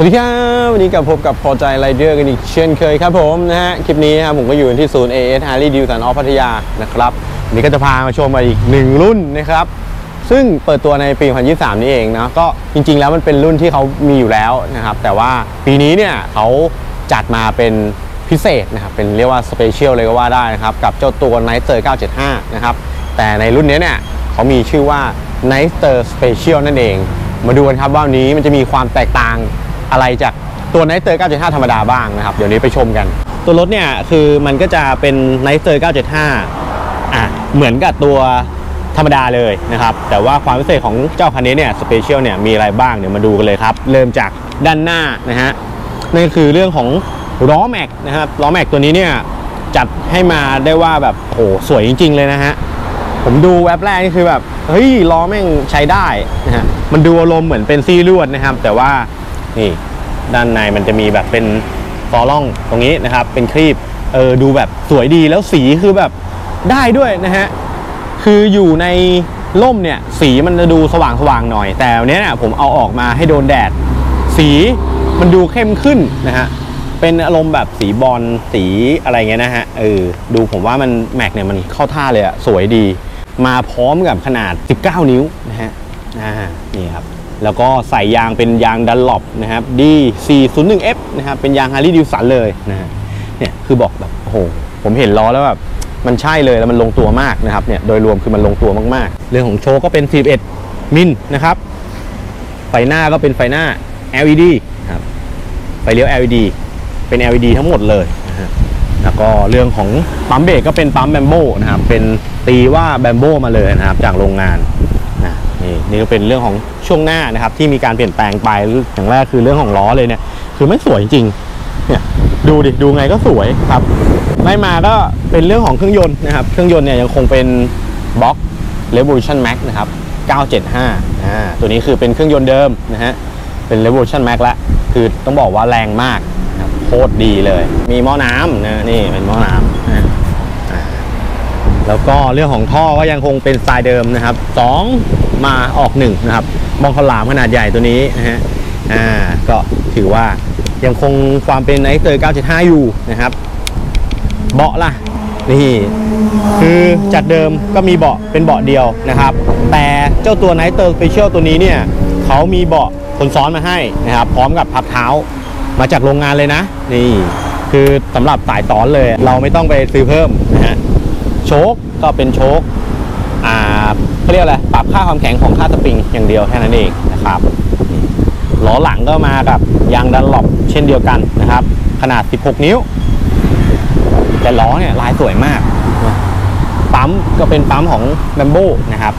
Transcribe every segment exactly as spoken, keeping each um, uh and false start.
สวัสดีครับวันนี้กับพบกับพอใจไรเดอร์กันอีกเช่นเคยครับผมนะฮะคลิปนี้นะครับผมก็อยู่ที่ศูนย์ เอ เอส Harley Davidson of พัทยานะครับวันนี้ก็จะพามาชมมาอีกหนึ่งรุ่นนะครับซึ่งเปิดตัวในปีสองพันยี่สิบสามนี่เองนะก็จริงๆแล้วมันเป็นรุ่นที่เขามีอยู่แล้วนะครับแต่ว่าปีนี้เนี่ยเขาจัดมาเป็นพิเศษนะครับเป็นเรียกว่าสเปเชียลเลยก็ว่าได้นะครับกับเจ้าตัว Nightster เก้าเจ็ดห้านะครับแต่ในรุ่นนี้เนี่ยเขามีชื่อว่า Nightster Special นั่นเองมาดูกันครับว่าวันนี้มันจะมีความแตกต่างอะไรจากตัว Nightster เก้าเจ็ดห้าธรรมดาบ้างนะครับเดี๋ยวนี้ไปชมกันตัวรถเนี่ยคือมันก็จะเป็น Nightster เก้าเจ็ดห้าอ่ะเหมือนกับตัวธรรมดาเลยนะครับแต่ว่าความพิเศษของเจ้าคันนี้เนี่ยสเปเชียลเนี่ยมีอะไรบ้างเดี๋ยวมาดูกันเลยครับเริ่มจากด้านหน้านะฮะนั่นคือเรื่องของล้อแม็กนะครับล้อแม็กตัวนี้เนี่ยจัดให้มาได้ว่าแบบโอ้สวยจริงๆเลยนะฮะผมดูแว็บแรกนี่คือแบบเฮ้ยล้อแม่งใช้ได้นะฮะมันดูอารมณ์เหมือนเป็นซี่ลวดนะครับแต่ว่านี่ด้านในมันจะมีแบบเป็นฟอร่องตรงนี้นะครับเป็นครีบเออดูแบบสวยดีแล้วสีคือแบบได้ด้วยนะฮะคืออยู่ในร่มเนี่ยสีมันจะดูสว่างสว่างหน่อยแต่อันนี้เนี่ยผมเอาออกมาให้โดนแดดสีมันดูเข้มขึ้นนะฮะเป็นอารมณ์แบบสีบอลสีอะไรเงี้ยนะฮะเออดูผมว่ามันแม็กเนี่ยมันเข้าท่าเลยอะสวยดีมาพร้อมกับขนาดสิบเก้านิ้วนะฮะอ่านี่ครับแล้วก็ใส่ยางเป็นยางดันล็อปนะครับ ดี สี่ศูนย์หนึ่ง เอฟ นะครับเป็นยาง Harley Davidson เลยนะฮะเนี่ยคือบอกแบบโอ้โหผมเห็นล้อแล้วแบบมันใช่เลยแล้วมันลงตัวมากนะครับเนี่ยโดยรวมคือมันลงตัวมากๆเรื่องของโชว์ก็เป็นสี่สิบเอ็ดมิลนะครับไฟหน้าก็เป็นไฟหน้า แอล อี ดี ครับไฟเลี้ยว แอล อี ดี เป็น แอล อี ดี ทั้งหมดเลยนะฮะแล้วก็เรื่องของปั๊มเบรกก็เป็นปั๊มแบมโบนะครับเป็นตีว่าแบมโบมาเลยนะครับจากโรงงานนะนี่นี่ก็เป็นเรื่องของช่วงหน้านะครับที่มีการเปลี่ยนแปลงไปอย่างแรกคือเรื่องของล้อเลยเนี่ยคือไม่สวยจริงเนี่ยดูดิดูไงก็สวยครับไล่มาก็เป็นเรื่องของเครื่องยนต์นะครับเครื่องยนต์เนี่ยยังคงเป็นบล็อก Revolution Max นะครับเก้าเจ็ดห้าอ่าตัวนี้คือเป็นเครื่องยนต์เดิมนะฮะเป็น Revolution Max ละคือต้องบอกว่าแรงมากนะครับโคตรดีเลยมีหม้อน้ำนะนี่เป็นหม้อน้ำนะแล้วก็เรื่องของท่อก็ยังคงเป็นสไตล์เดิมนะครับสองมาออกหนึ่งนะครับมองขลามขนาดใหญ่ตัวนี้นะฮะอ่าก็ถือว่ายังคงความเป็น Nightster เก้าเจ็ดห้าอยู่นะครับเบาะล่ะนี่คือจากเดิมก็มีเบาะเป็นเบาะเดียวนะครับแต่เจ้าตัว Nightster Special ตัวนี้เนี่ยเขามีเบาะคนซ้อนมาให้นะครับพร้อมกับพับเท้ามาจากโรงงานเลยนะนี่คือสำหรับสายซ้อนเลยเราไม่ต้องไปซื้อเพิ่มนะฮะโชคก็เป็นโชคอ่าเขาเรียกอะไรปรับค่าความแข็งของค่าสปริงอย่างเดียวแค่นั้นเองนะครับล้อหลังก็มากับยางดันล็อปเช่นเดียวกันนะครับขนาดสิบหกนิ้วแต่ล้อเนี่ยลายสวยมากปั๊มก็เป็นปั๊มของแบมโบนะครับ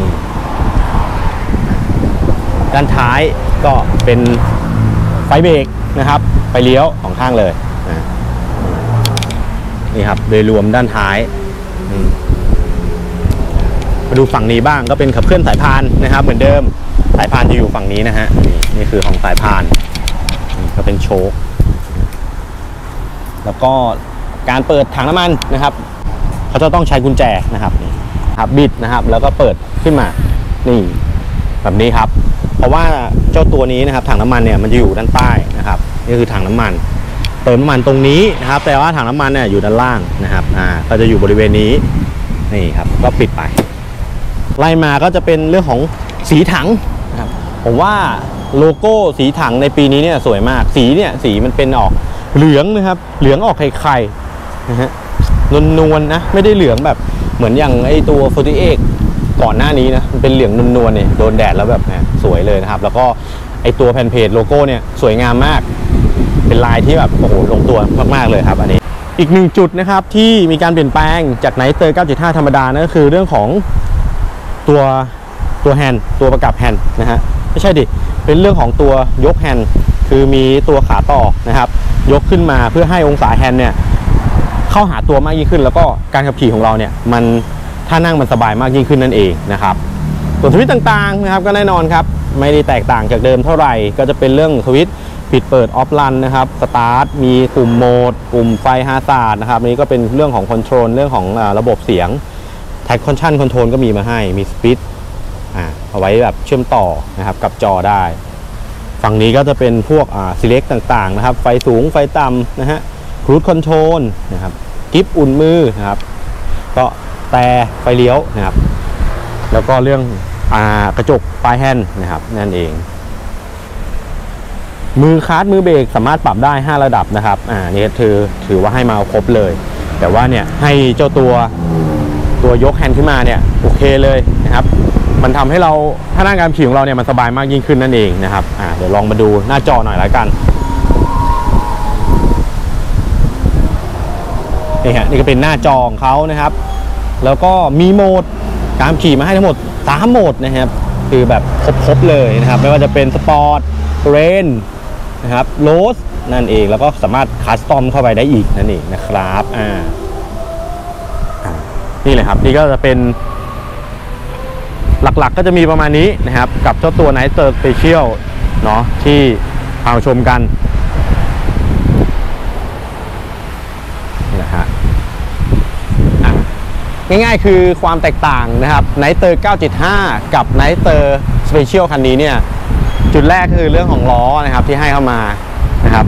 ด้านท้ายก็เป็นไฟเบรกนะครับไฟเลี้ยวสองข้างเลยนี่ครับโดยรวมด้านท้ายมาดูฝั่งนี้บ้างก็เป็นขับเคลื่อนสายพานนะครับเหมือนเดิมสายพานจะอยู่ฝั่งนี้นะฮะนี่นี่คือของสายพานก็เป็นโชคแล้วก็การเปิดถังน้ำมันนะครับเขาจะต้องใช้กุญแจนะครับนี่ครับบิดนะครับแล้วก็เปิดขึ้นมานี่แบบนี้ครับเพราะว่าเจ้าตัวนี้นะครับถังน้ำมันเนี่ยมันจะอยู่ด้านใต้นะครับนี่คือถังน้ำมันเติมน้ำมันตรงนี้นะครับแต่ว่าถังน้ำมันเนี่ยอยู่ด้านล่างนะครับอ่าก็จะอยู่บริเวณนี้นี่ครับก็ปิดไปไล่มาก็จะเป็นเรื่องของสีถังนะครับผมว่าโลโก้สีถังในปีนี้เนี่ยสวยมากสีเนี่ยสีมันเป็นออกเหลืองนะครับเหลืองออกไข่ๆนะฮะนวลๆนะไม่ได้เหลืองแบบเหมือนอย่างไอตัวโฟร์ตี้เอ็กก่อนหน้านี้นะมันเป็นเหลืองนวลๆเนี่ยโดนแดดแล้วแบบเนี่ยสวยเลยนะครับแล้วก็ไอตัวแผ่นเพจโลโก้เนี่ยสวยงามมากเป็นลายที่แบบโอ้โหลงตัวมากๆเลยครับอันนี้อีกหนึ่งจุดนะครับที่มีการเปลี่ยนแปลงจาก Nightster เก้าเจ็ดห้าธรรมดานั่นก็คือเรื่องของตัวตัวแฮนด์ตัวประกับแฮนด์นะฮะไม่ใช่ดิเป็นเรื่องของตัวยกแฮนด์คือมีตัวขาต่อนะครับยกขึ้นมาเพื่อให้องศาแฮนด์เนี่ยเข้าหาตัวมากยิ่งขึ้นแล้วก็การขับขี่ของเราเนี่ยมันถ้านั่งมันสบายมากยิ่งขึ้นนั่นเองนะครับส่วนสวิตช์ต่างๆนะครับก็แน่นอนครับไม่ได้แตกต่างจากเดิมเท่าไหร่ก็จะเป็นเรื่องสวิตช์ปิดเปิดออฟรันนะครับสตาร์ทมีปุ่มโหมดปุ่มไฟฮาซาร์ดนะครับนี้ก็เป็นเรื่องของคอนโทรลเรื่องของระบบเสียงแท็กคอนชั่นคอนโทรลก็มีมาให้มีสปีดอ่าเอาไว้แบบเชื่อมต่อนะครับกับจอได้ฝั่งนี้ก็จะเป็นพวกอ่า select ต่างๆนะครับไฟสูงไฟต่ำนะฮะ cruise control นะครับกิฟอุ่นมือนะครับก็แต่ไฟเลี้ยวนะครับแล้วก็เรื่องอ่ากระจกปลายแฮนด์นะครับนั่นเองมือคลัตช์มือเบรกสามารถปรับได้ห้าระดับนะครับอ่านี่ถือถือว่าให้มาครบเลยแต่ว่าเนี่ยให้เจ้าตัวตัวยกแฮนด์ขึ้นมาเนี่ยโอเคเลยนะครับมันทำให้เราถ้านั่งการขี่ของเราเนี่ยมันสบายมากยิ่งขึ้นนั่นเองนะครับอ่าเดี๋ยวลองมาดูหน้าจอหน่อยแล้วกันนี่ฮะนี่ก็เป็นหน้าจอของเขานะครับแล้วก็มีโหมดการขี่มาให้ทั้งหมดสามโหมดนะครับคือแบบครบๆเลยนะครับไม่ว่าจะเป็นสปอร์ตเรนนะครับโรสนั่นเองแล้วก็สามารถคัสตอมเข้าไปได้อีกนั่นเองนะครับอ่านี่เลยครับนี่ก็จะเป็นหลักๆก็จะมีประมาณนี้นะครับกับเจ้าตัว Nighter Special เนาะที่พาชมกันนี่แหละฮะง่ายๆคือความแตกต่างนะครับ Nighter เก้าเจ็ดห้ากับ Nighter Special คันนี้เนี่ยจุดแรกคือเรื่องของล้อนะครับที่ให้เข้ามานะครับ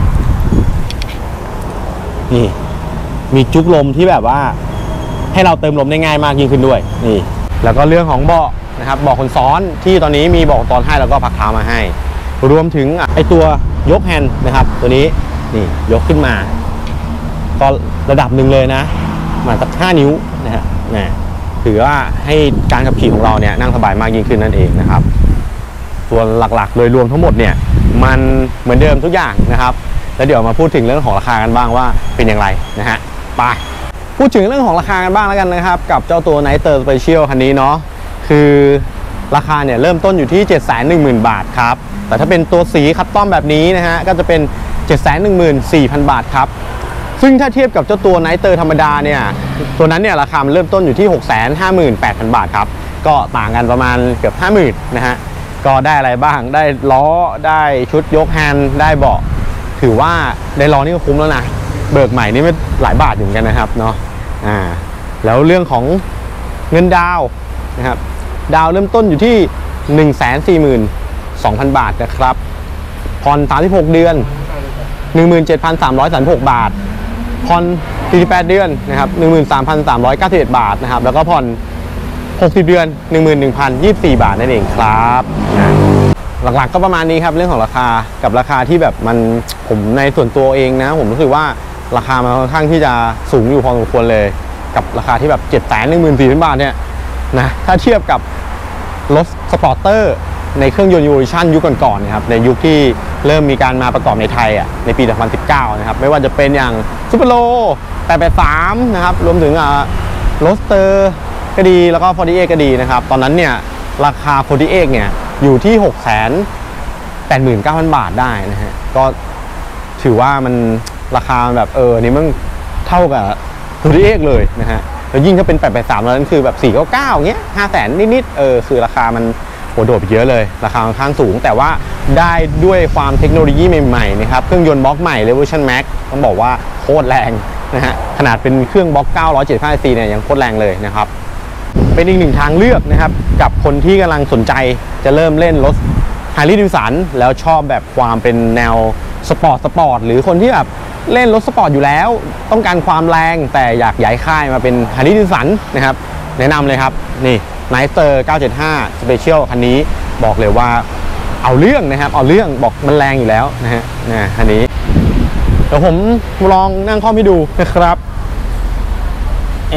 นี่มีจุกลมที่แบบว่าให้เราเติมลมได้ง่ายมากยิ่งขึ้นด้วยนี่แล้วก็เรื่องของเบาะนะครับเบาะคนซ้อนที่ตอนนี้มีเบาะตอนให้แล้วก็พักเท้ามาให้รวมถึงไอตัวยกแฮนด์นะครับตัวนี้นี่ยกขึ้นมาก็ระดับหนึ่งเลยนะมาสักห้านิ้วนะฮะนะถือว่าให้การขับขี่ของเราเนี่ยนั่งสบายมากยิ่งขึ้นนั่นเองนะครับส่วนหลักๆโดยรวมทั้งหมดเนี่ยมันเหมือนเดิมทุกอย่างนะครับแล้วเดี๋ยวมาพูดถึงเรื่องของราคากันบ้างว่าเป็นอย่างไรนะฮะไปพูดถึงเรื่องของราคากันบ้างแล้วกันนะครับกับเจ้าตัว Nighter Special คันนี้เนาะคือราคาเนี่ยเริ่มต้นอยู่ที่ เจ็ดแสนหนึ่งหมื่น บาทครับแต่ถ้าเป็นตัวสีคัสตอมแบบนี้นะฮะก็จะเป็น เจ็ดแสนหนึ่งหมื่นสี่พัน บาทครับซึ่งถ้าเทียบกับเจ้าตัว Nighter ธรรมดาเนี่ยตัวนั้นเนี่ยราคามันเริ่มต้นอยู่ที่ หกแสนห้าหมื่นแปดพัน บาทครับก็ต่างกันประมาณเกือบ ห้าหมื่น นะฮะก็ได้อะไรบ้างได้ล้อได้ชุดยกแฮนด์ได้เบาะถือว่าได้ล้อนี่ก็คุ้มแล้วนะเบิกใหม่นี่ไม่หลายบาทอยู่เหมือนกันนะครับเนาะอ่าแล้วเรื่องของเงินดาวนะครับดาวเริ่มต้นอยู่ที่ หนึ่งแสนสี่หมื่นสองพัน บาทนะครับผ่อนสามสิบหกเดือน หนึ่งหมื่นเจ็ดพันสามร้อยสามสิบหก บาทผ่อนสี่สิบแปดเดือนนะครับ หนึ่งหมื่นสามพันสามร้อยเก้าสิบเอ็ด บาทนะครับแล้วก็ผ่อนหกสิบเดือน หนึ่งหมื่นหนึ่งพันยี่สิบสี่ บาทนั่นเองครับหลักๆก็ประมาณนี้ครับเรื่องของราคากับราคาที่แบบมันผมในส่วนตัวเองนะผมรู้สึกว่าราคามันค่อนข้างที่จะสูงอยู่พอสมควรเลยกับราคาที่แบบ เจ็ดแสนหนึ่งหมื่นสี่พัน บาทเนี่ยนะถ้าเทียบกับรถสปอร์เตอร์ในเครื่องยนต์ยูโรชั่นยุคก่อนๆนะครับในยุคที่เริ่มมีการมาประกอบในไทยอ่ะในปีสองพันสิบเก้านะครับไม่ว่าจะเป็นอย่างซูเปอร์โลแปดแปดสามนะครับรวมถึงอ่าโรสเตอร์ก็ดีแล้วก็โฟร์ตี้เอ็กก็ดีนะครับตอนนั้นเนี่ยราคาโฟร์ตี้เอ็กเนี่ยอยู่ที่ หกแสนแปดหมื่นเก้าพัน บาทได้นะฮะก็ถือว่ามันราคาแบบเออนี่มันเท่ากับโฟร์ตี้เอ็กเลยนะฮะแล้วยิ่งถ้าเป็นแปดแปดสามแล้วนั่นคือแบบสี่ร้อยเก้าสิบเก้าเงี้ยห้าแสนนิดๆเออคือราคามันโหโดดไปเยอะเลยราคาค่อนข้างสูงแต่ว่าได้ด้วยความเทคโนโลยีใหม่ๆนะครับเครื่องยนต์บล็อกใหม่ Revolution Max ต้องบอกว่าโคตรแรงนะฮะขนาดเป็นเครื่องบล็อกเก้าร้อยเจ็ดสิบห้าซีซีเนี่ยยังโคตรแรงเลยนะครับเป็นอีกหนึ่งทางเลือกนะครับกับคนที่กำลังสนใจจะเริ่มเล่นรถ Harley Davidson แล้วชอบแบบความเป็นแนวสปอร์ตสปอร์ตหรือคนที่แบบเล่นรถสปอร์ตอยู่แล้วต้องการความแรงแต่อยากย้ายค่ายมาเป็น Harley Davidson นะครับแนะนำเลยครับนี่ Nighter เก้าเจ็ดห้า Special คันนี้บอกเลยว่าเอาเรื่องนะครับเอาเรื่องบอกมันแรงอยู่แล้วนะฮะนะคันนี้เดี๋ยวผมลองนั่งคล่อมให้ดูนะครับเอ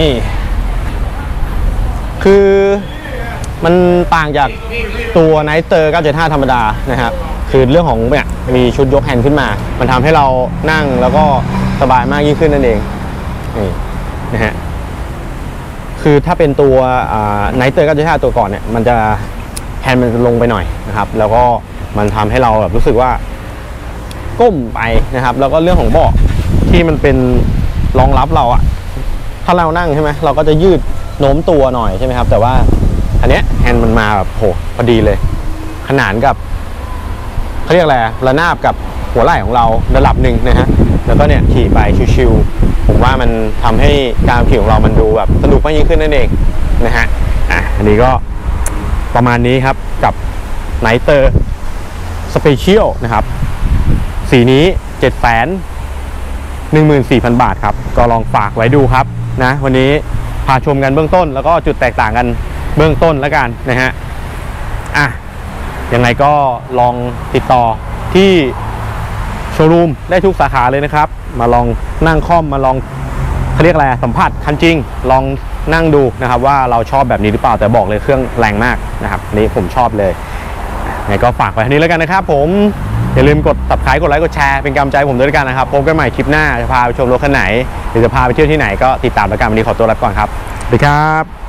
คือมันต่างจากตัว Nighter เก้าเจ็ดห้า ธรรมดานะครับคือเรื่องของเนี่ยมีชุดยกแฮนด์ขึ้นมามันทำให้เรานั่งแล้วก็สบายมากยิ่งขึ้นนั่นเองนี่นะฮะคือถ้าเป็นตัว Nighter เก้าเจ็ดห้า ตัวก่อนเนี่ยมันจะแฮนด์มันจะลงไปหน่อยนะครับแล้วก็มันทำให้เราแบบรู้สึกว่าก้มไปนะครับแล้วก็เรื่องของเบาะที่มันเป็นรองรับเราอะถ้าเรานั่งใช่ไหมเราก็จะยืดโน้มตัวหน่อยใช่ไหมครับแต่ว่าอันเนี้ยแฮนด์มันมาแบบโหพอดีเลยขนานกับเขาเรียกอะไรระนาบกับหัวไหล่ของเราระดับหนึ่งนะฮะแล้วก็เนี่ยขี่ไปชิวๆผมว่ามันทำให้การขี่ของเรามันดูแบบสนุกมากยิ่งขึ้นนั่นเองนะฮะอ่ะอันนี้ก็ประมาณนี้ครับกับ Nighter สเปเชียลนะครับสีนี้ เจ็ดแสนหนึ่งหมื่นสี่พัน บาทครับก็ลองฝากไว้ดูครับนะวันนี้พาชมกันเบื้องต้นแล้วก็จุดแตกต่างกันเบื้องต้นแล้วกันนะฮะอ่ะยังไงก็ลองติดต่อที่โชว์รูมได้ทุกสาขาเลยนะครับมาลองนั่งคล่อมมาลองเขาเรียกอะไรสัมผัสคันจริงลองนั่งดูนะครับว่าเราชอบแบบนี้หรือเปล่าแต่บอกเลยเครื่องแรงมากนะครับนี่ผมชอบเลยยังไงก็ฝากไว้ทีนี้แล้วกันนะครับผมอย่าลืมกด ซับสไครบ์ กดไลค์กดแชร์เป็นกำลังใจผมด้วยกันนะครับพบกันใหม่คลิปหน้าจะพาไปชมรถคันไหนหรือจะพาไปเที่ยวที่ไหนก็ติดตามแล้วกันวันนี้ขอตัวลาไปก่อนครับสวัสดีครับ